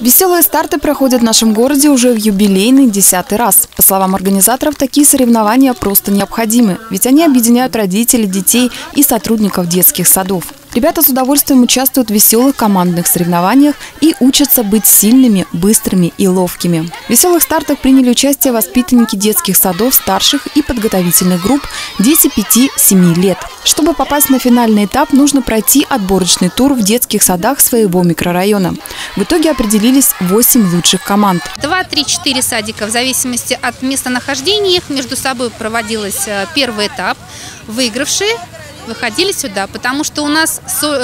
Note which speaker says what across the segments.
Speaker 1: Веселые старты проходят в нашем городе уже в юбилейный 10-й раз. По словам организаторов, такие соревнования просто необходимы, ведь они объединяют родителей, детей и сотрудников детских садов. Ребята с удовольствием участвуют в веселых командных соревнованиях и учатся быть сильными, быстрыми и ловкими. В веселых стартах приняли участие воспитанники детских садов, старших и подготовительных групп, дети 5-7 лет. Чтобы попасть на финальный этап, нужно пройти отборочный тур в детских садах своего микрорайона. В итоге определились 8 лучших команд.
Speaker 2: 2, 3, 4 садика, в зависимости от местонахождения их, между собой проводился первый этап. Выигравшие выходили сюда, потому что у нас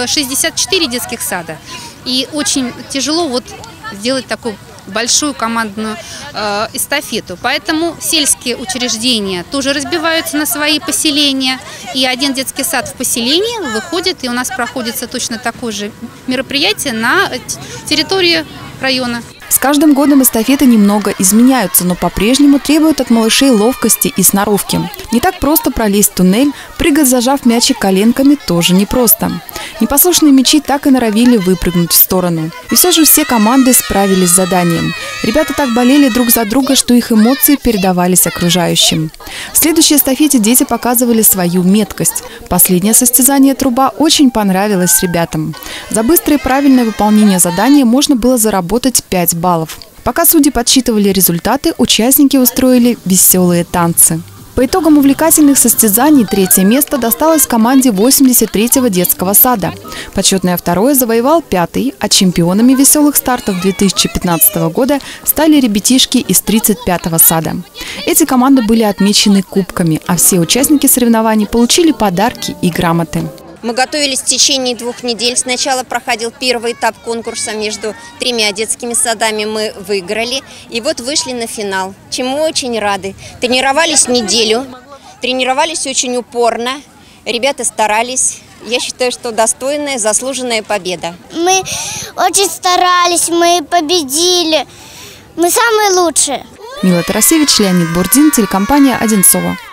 Speaker 2: 64 детских сада. И очень тяжело сделать такую большую командную эстафету. Поэтому сельские учреждения тоже разбиваются на свои поселения. И один детский сад в поселении выходит, и у нас проходится точно такое же мероприятие на территории района.
Speaker 1: С каждым годом эстафеты немного изменяются, но по-прежнему требуют от малышей ловкости и сноровки. Не так просто пролезть в туннель, прыгать, зажав мячик коленками, тоже непросто. Непослушные мячи так и норовили выпрыгнуть в сторону. И все же все команды справились с заданием. Ребята так болели друг за друга, что их эмоции передавались окружающим. В следующей эстафете дети показывали свою меткость. Последнее состязание «Труба» очень понравилось ребятам. За быстрое и правильное выполнение задания можно было заработать 5 баллов. Пока судьи подсчитывали результаты, участники устроили веселые танцы. По итогам увлекательных состязаний 3-е место досталось команде 83-го детского сада. Почетное 2-е завоевал 5-й, а чемпионами веселых стартов 2015 года стали ребятишки из 35-го сада. Эти команды были отмечены кубками, а все участники соревнований получили подарки и грамоты.
Speaker 3: Мы готовились в течение 2 недель. Сначала проходил первый этап конкурса между 3 детскими садами. Мы выиграли и вышли на финал, чему очень рады. Тренировались неделю, тренировались очень упорно. Ребята старались. Я считаю, что достойная, заслуженная победа.
Speaker 4: Мы очень старались, мы победили. Мы самые лучшие.
Speaker 1: Мила Тарасевич, Леонид Бурдин, телекомпания «Одинцово».